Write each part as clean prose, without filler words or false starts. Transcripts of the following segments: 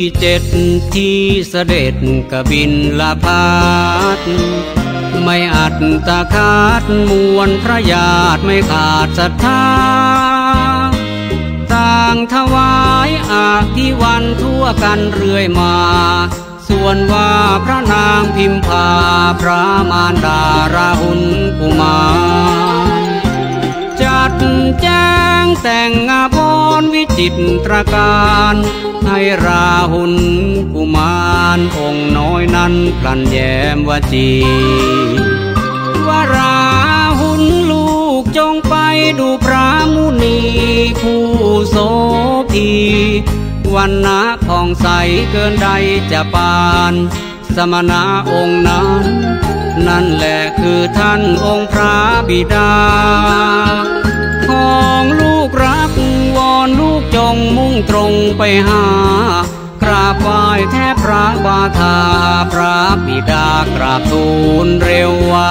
7ที่เสด็จกบินละพาดไม่อัดตาคาดมวลพระญาติไม่ขาดศรัทธาต่างถวายอาภิวันทั่วกันเรื่อยมาส่วนว่าพระนางพิมพาพระมารดาราหุลกุมารจัดแจงแต่งอาภรณ์วิจิตรการให้ราหุลกุมารองค์น้อยนั้นพลันแย้มวจีว่าราหุลลูกจงไปดูพระมุนีผู้โสภีวันนะผ่องใสเกินใดจะปานสมณะองค์นั้นนั่นแหละคือท่านองค์พระบิดาของลูกรักวอนลูกจงมุ่งตรงไปหากราบไหว้แทบพระบาทาพระบิดากราบทูลเร็วไว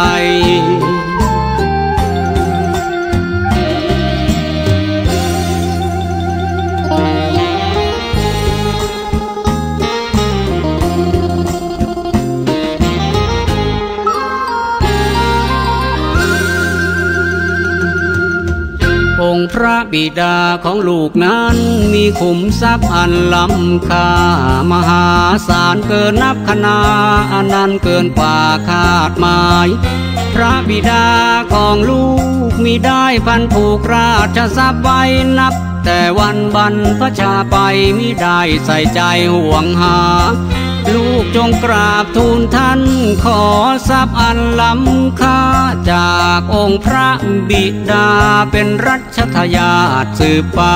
องค์พระบิดาของลูกนั้นมีขุมทรัพย์อันล้ำค่ามหาศาลเกินนับคณาอันนั้นเกินกว่าคาดหมายพระบิดาของลูกมีได้พันผูกราชทรัพย์ไว้นับแต่วันบรรพชาไปมิได้ใส่ใจห่วงหาลูกจงกราบทูลท่านขอทรัพย์อันล้ำค่าจากองค์พระบิดาเป็นรัชทายาทสืบไป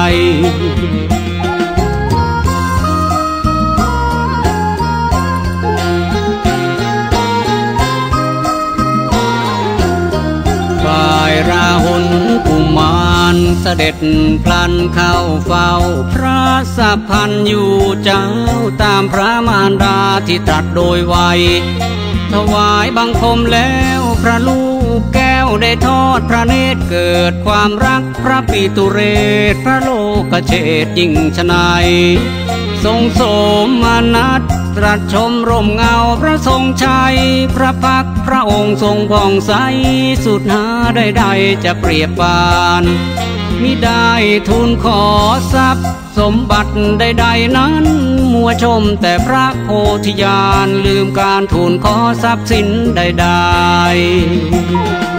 ฝ่ายราหุลกุมารเสด็จพลันเข้าเฝ้าพระสัพพันธ์อยู่เจ้าตามพระมารดาที่ตรัสโดยไวถวายบังคมแล้วพระลูกแก้วได้ทอดพระเนตรเกิดความรักพระปิตุเรศพระโลกเชษยิ่งชนัยทรงโสมนัสตรัสชมร่มเงาพระทรงชัยพระพักพระองค์ทรงผ่องใสสุดหาใดๆจะเปรียบปานมิได้ทูลขอทรัพย์สมบัติใดๆนั้นมัวชมแต่พระโพธิญาณลืมการทูลขอทรัพย์สินใดๆ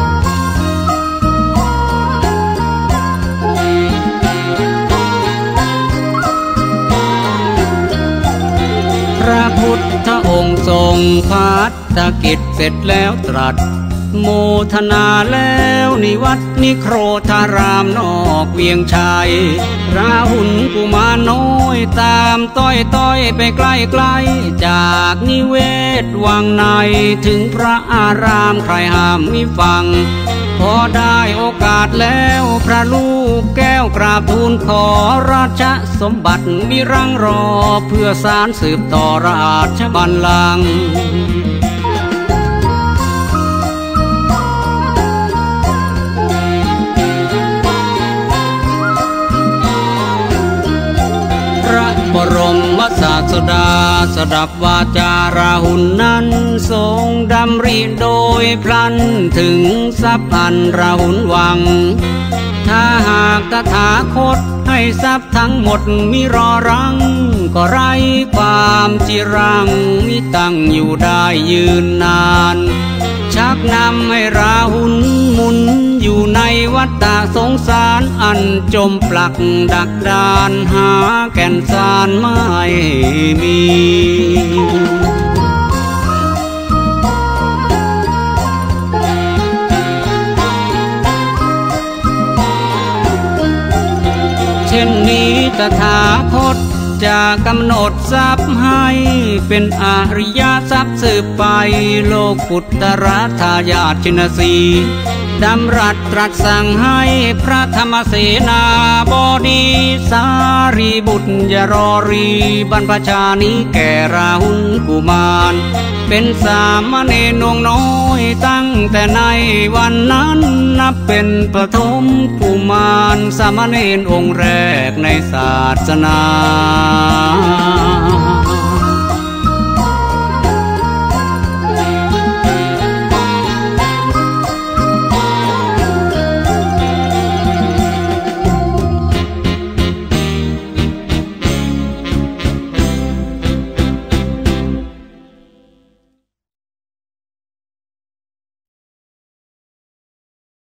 พระพุทธองค์ทรงภัตตกิจเสร็จแล้วตรัสโมทนาแล้วนิวัตนิโครธารามนอกเวียงชัยราหุลกุมารน้อยตามต้อยไปใกล้ๆจากนิเวศวังในถึงพระอารามใครห้ามมิฟังพอได้โอกาสแล้วพระลูกแก้วกราบทูลขอราชสมบัติมิรังรอเพื่อสารสืบต่อราชบัลลังก์บรมศาสดาสดับวาจาราหุลนั้นทรงดำริโดยพลันถึงทรัพย์อันราหุลหวังถ้าหากตถาคตให้ทรัพย์ทั้งหมดมิรอรังก็ไร้ความจิรังมิตั้งอยู่ได้ยืนนานชักนำให้ราหุลหมุนอยู่ในวัฏสงสารอันจมปลักดักดานหาแก่นสารไม่มีเช่นนี้ตถาคตจะกำหนดทรัพย์ให้เป็นอริยทรัพย์สืบไปโลกุตตรทายาทชินสีดำรัสตรัสสั่งให้พระธรรมเสนาบดีสารีบุตรอย่ารอรีบรรพชานี้แก่ราหุลกุมารเป็นสามเณรนวงน้อยตั้งแต่ในวันนั้นนับเป็นปฐมกุมารสามเณรองค์แรกในศาสนา